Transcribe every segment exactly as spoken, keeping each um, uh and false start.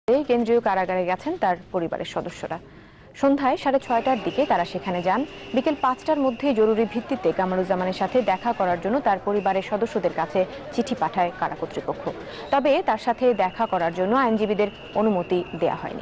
কেন্দ্রীয় কারাগারে গেছেন তার পরিবারের সদস্যরা। সন্ধ্যায় সাড়ে ছয়টার দিকে তারা সেখানে যান। বিকেল পাঁচটার মধ্যে জরুরি ভিত্তিতে কামরুজ্জামানের সাথে দেখা করার জন্য তার পরিবারের সদস্যদের কাছে চিঠি পাঠায় কারা কর্তৃপক্ষ। তবে তার সাথে দেখা করার জন্য আইনজীবীদের অনুমতি দেয়া হয়নি।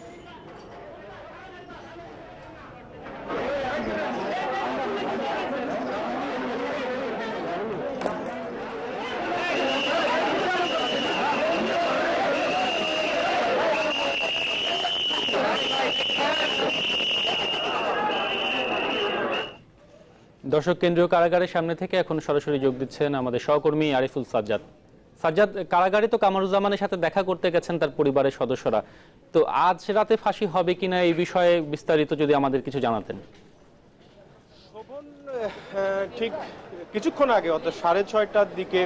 দর্শক, কেন্দ্রীয় কারাগারের সামনে থেকে এখন সরাসরি যোগ দিচ্ছেন আমাদের সহকর্মী আরিফুল সাজ্জাদ। সাজ্জাদ, কারাগারে তো কামরুজ্জামানের সাথে দেখা করতে গেছেন তার পরিবারের সদস্যরা, তো আজ রাতে ফাঁসি হবে কিনা এই বিষয়ে বিস্তারিত যদি আমাদের কিছু জানাতেন। ঠিক কিছুক্ষণ আগে অর্থাৎ সাড়ে ছয়টার দিকে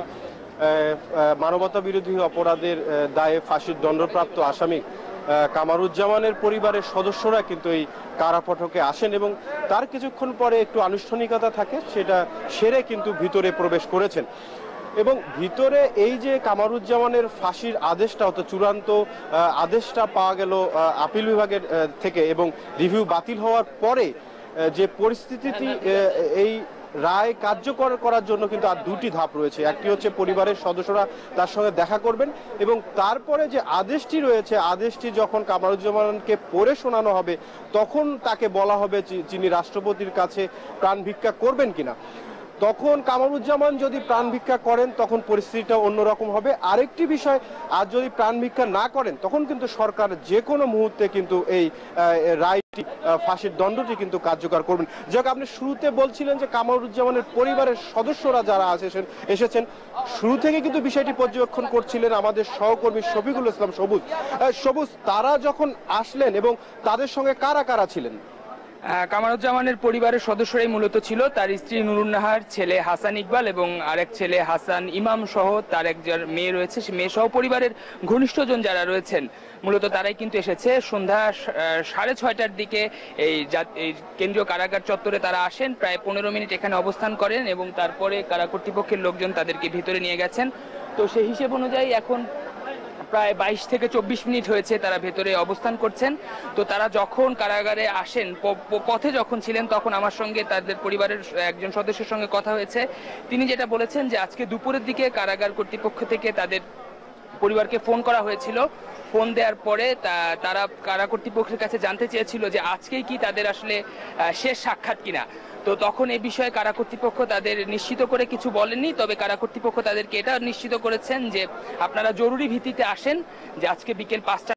মানবতা বিরোধী অপরাধের দায়ে ফাঁসির দণ্ডপ্রাপ্ত আসামি কামরুজ্জামানের পরিবারের সদস্যরা কিন্তু এই কারা ফটকে আসেন এবং তার কিছুক্ষণ পরে একটু আনুষ্ঠানিকতা থাকে, সেটা সেরে কিন্তু ভিতরে প্রবেশ করেছেন। এবং ভিতরে এই যে কামরুজ্জামানের ফাঁসির আদেশটা অর্থাৎ চূড়ান্ত আদেশটা পাওয়া গেল আপিল বিভাগের থেকে এবং রিভিউ বাতিল হওয়ার পরে যে পরিস্থিতিটি, এই রায় কার্যকর করার জন্য কিন্তু আর দুটি ধাপ রয়েছে। একটি হচ্ছে পরিবারের সদস্যরা তার সঙ্গে দেখা করবেন এবং তারপরে যে আদেশটি রয়েছে, আদেশটি যখন কামরুজ্জামানকে পড়ে শোনানো হবে তখন তাকে বলা হবে যিনি রাষ্ট্রপতির কাছে প্রাণ ভিক্ষা করবেন কিনা। তখন কামরুজ্জামান যদি প্রাণ ভিক্ষা করেন তখন পরিস্থিতিটা অন্যরকম হবে। আরেকটি বিষয়, আর যদি প্রাণ ভিক্ষা না করেন তখন কিন্তু সরকার যে কোনো মুহূর্তে কিন্তু এই রায়টি, ফাঁসির দণ্ডটি কিন্তু কার্যকর করবেন। যাক, আপনি শুরুতে বলছিলেন যে কামরুজ্জামানের পরিবারের সদস্যরা যারা এসেছেন এসেছেন শুরু থেকে কিন্তু বিষয়টি পর্যবেক্ষণ করছিলেন আমাদের সহকর্মী শফিকুল ইসলাম সবুজ। সবুজ, তারা যখন আসলেন এবং তাদের সঙ্গে কারা কারা ছিলেন? কামরুজ্জামানের পরিবারের সদস্যরাই মূলত ছিল, তার স্ত্রী নুরুন্নাহার, ছেলে হাসান ইকবাল এবং আরেক ছেলে হাসান ইমাম সহ তার একজন মেয়ে রয়েছে। সে মেয়ে সহ পরিবারের ঘনিষ্ঠজন যারা রয়েছেন মূলত তারাই কিন্তু এসেছে। সন্ধ্যা সাড়ে ছয়টার দিকে এই কেন্দ্রীয় কারাগার চত্বরে তারা আসেন, প্রায় পনেরো মিনিট এখানে অবস্থান করেন এবং তারপরে কারা কর্তৃপক্ষের লোকজন তাদেরকে ভিতরে নিয়ে গেছেন। তো সেই হিসেব অনুযায়ী এখন প্রায় বাইশ থেকে চব্বিশ মিনিট হয়েছে তারা ভেতরে অবস্থান করছেন। তো তারা যখন কারাগারে আসেন, পথে যখন ছিলেন তখন আমার সঙ্গে তাদের পরিবারের একজন সদস্যের সঙ্গে কথা হয়েছে। তিনি যেটা বলেছেন যে আজকে দুপুরের দিকে কারাগার কর্তৃপক্ষ থেকে তাদের পরিবারকে ফোন করা হয়েছিল। ফোন দেওয়ার পরে তারা কারা কর্তৃপক্ষের কাছে জানতে চেয়েছিল যে আজকেই কি তাদের আসলে শেষ সাক্ষাৎ কিনা। তো তখন এই বিষয়ে কারা কর্তৃপক্ষ তাদের নিশ্চিত করে কিছু বলেননি, তবে কারা কর্তৃপক্ষ তাদেরকে এটা নিশ্চিত করেছেন যে আপনারা জরুরি ভিত্তিতে আসেন, যে আজকে বিকেল পাঁচটা